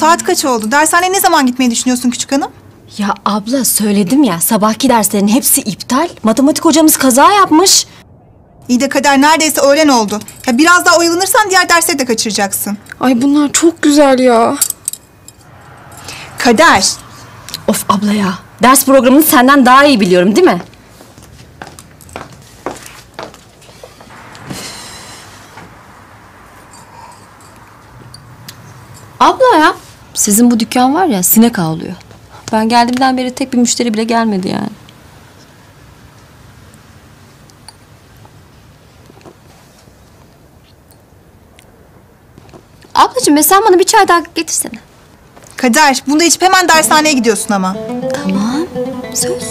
saat kaç oldu? Dershaneye ne zaman gitmeyi düşünüyorsun küçük hanım? Ya abla söyledim ya, sabahki derslerin hepsi iptal. Matematik hocamız kaza yapmış. İyi de Kader, neredeyse öğlen oldu. Ya biraz daha oyalanırsan diğer dersleri de kaçıracaksın. Ay bunlar çok güzel ya. Kader. Of abla ya, ders programını senden daha iyi biliyorum değil mi? Abla ya, sizin bu dükkan var ya, sinek avlıyor. Ben geldiğimden beri tek bir müşteri bile gelmedi yani. Ablacığım sen bana bir çay daha getirsene. Kader, bunu da içip hemen dershaneye gidiyorsun ama. Tamam, söz.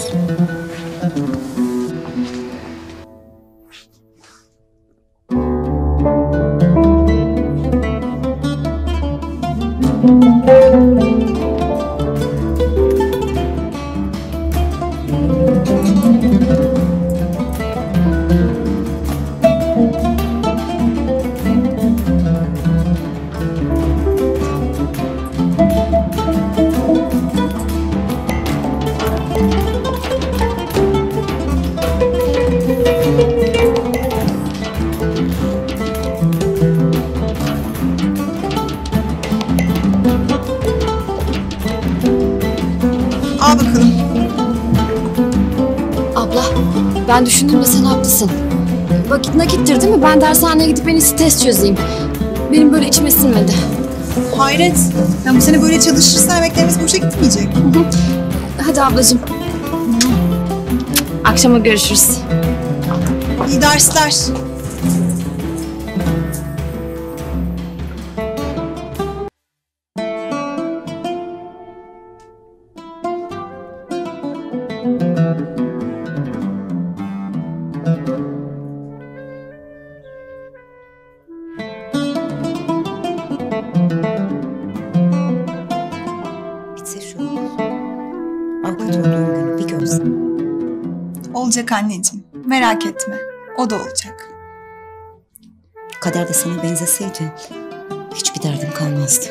Al bakalım. Abla, ben düşündüm de sen haklısın. Vakit nakittir değil mi? Ben dershaneye gidip en iyisi test çözeyim. Benim böyle içime sinmedi. Hayret. Ya bu sene böyle çalışırsan emeklerimiz boşa gitmeyecek. Hadi ablacığım. Akşama görüşürüz. İyi dersler. Bitse şu avukat olduğum günü bir görsem. Olacak anneciğim. Merak etme. O da olacak. Kader de sana benzeseydi hiçbir derdim kalmazdı.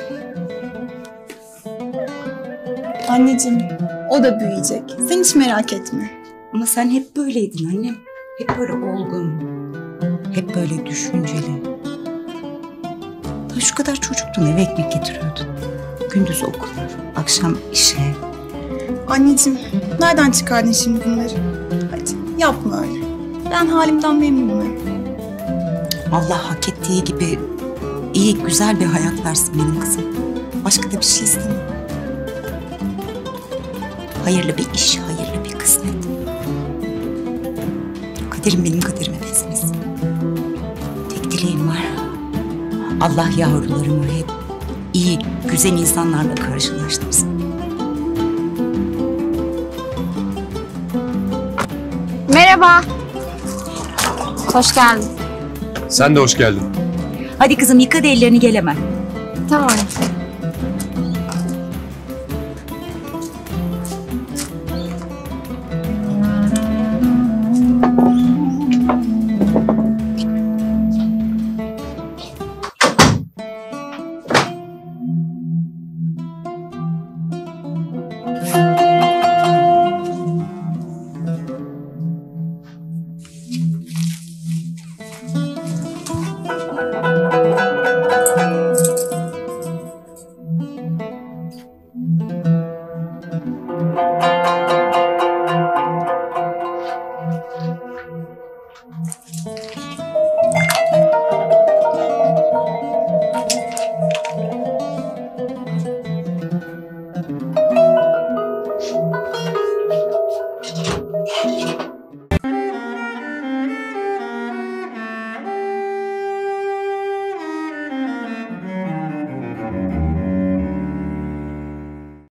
Anneciğim, o da büyüyecek. Sen hiç merak etme. Ama sen hep böyleydin annem. Hep böyle olgun. Hep böyle düşünceli. Daha şu kadar çocuktun, eve ekmek getiriyordun. Gündüz okul, akşam işe. Anneciğim, nereden çıkardın şimdi bunları? Hadi yapma öyle. Ben halimden memnunum. Allah hak ettiği gibi iyi, güzel bir hayat versin benim kızım. Başka da bir şey istemem. Hayırlı bir iş, hayırlı bir kısmet. Kaderim benim kaderime benzemesin. Tek dileğim var. Allah yavrularımı hep iyi, güzel insanlarla karşılaştırsın. Merhaba. Hoş geldin. Sen de hoş geldin. Hadi kızım yıka da ellerini, gel hemen. Tamam.